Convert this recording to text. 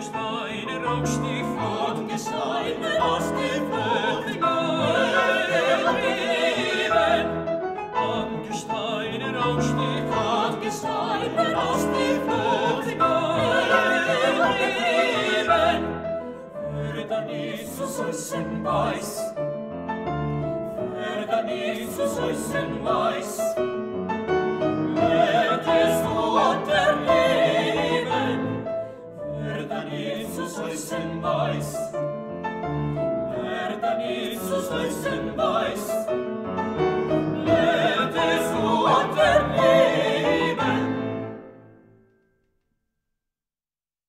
Gesteine rauscht die Flut, An Gesteine rauscht die Flut, getrieben. An Gesteine rauscht die Flut, an Gesteine rauscht die Flut, getrieben. Wer da nie zu Säusen weiß, wer da nie zu Säusen weiß, hättest du unterleben, wer da nie zu Säusen weiß, wer da nie zu Säusen weiß,